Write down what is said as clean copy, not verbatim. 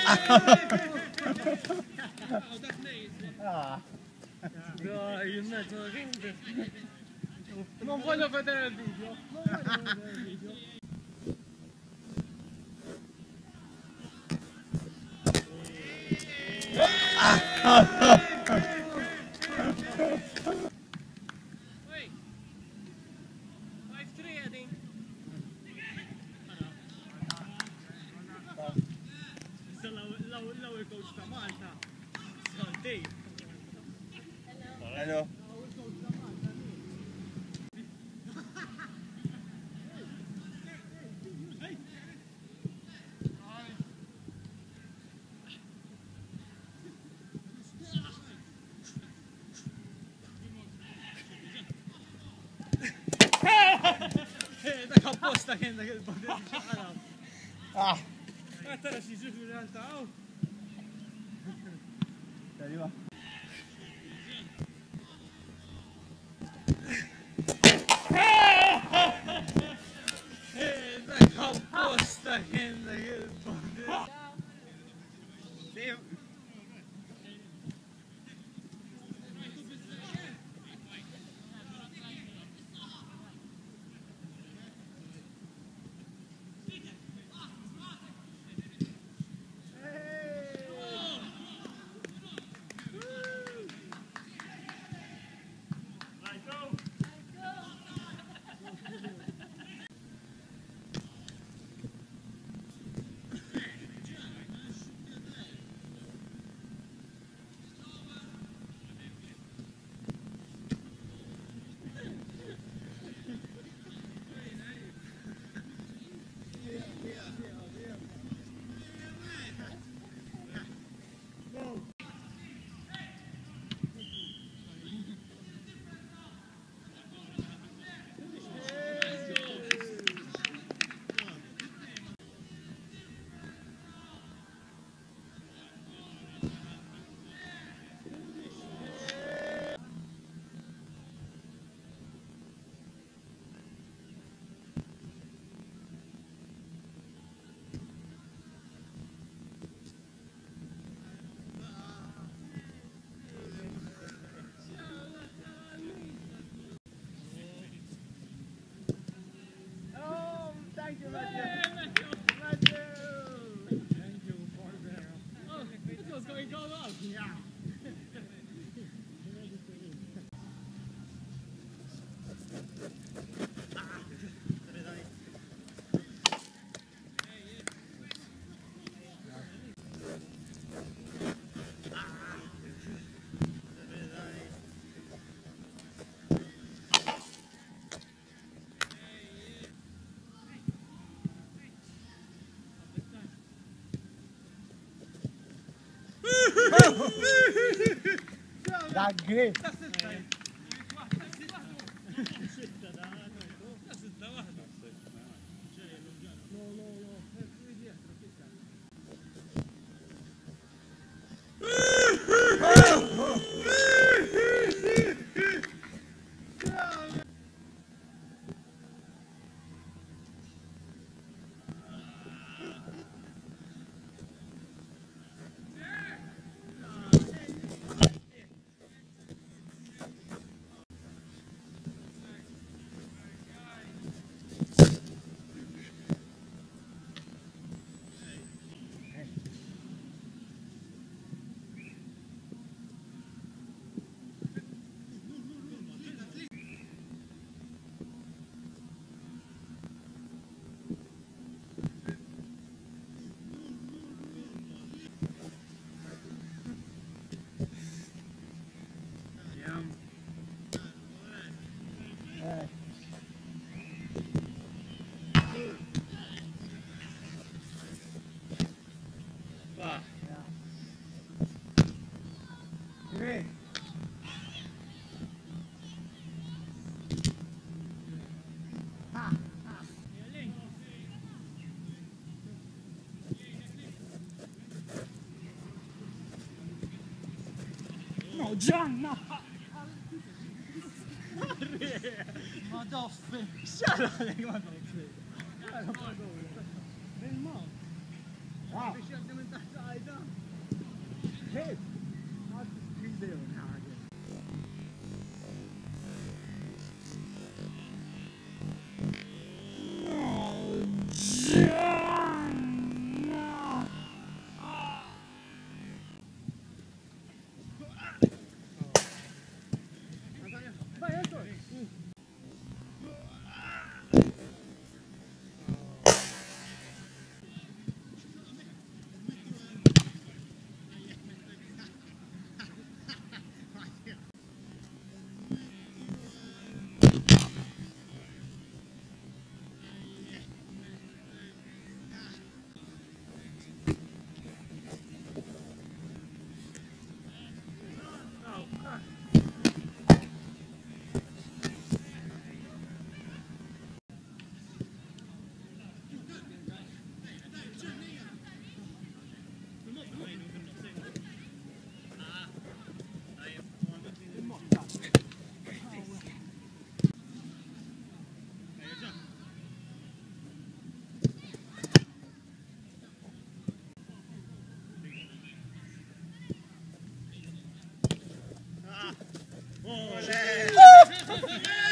Dai, in mezzo alla gente. Non voglio vedere il video. Non voglio vedere il video. Wait. 5-3, I think. L-ewwel coach ta' Malta. Dave. Hello. Dak apposta kien dak il-bodin xaqalab. Tara xi ġifu realtà. Arriva. Dak apposta kien dak il-bodin. Thank you, Matthew. Thank you for the... Oh, it was going to go up. Yeah. That great. Great. No, Gianna! Ma doffe! Shut up! Ma doffe! Nel mouth! Ah. Deși am cementat ai, da. Hey. That's video now again. Vai, Anton. Olé!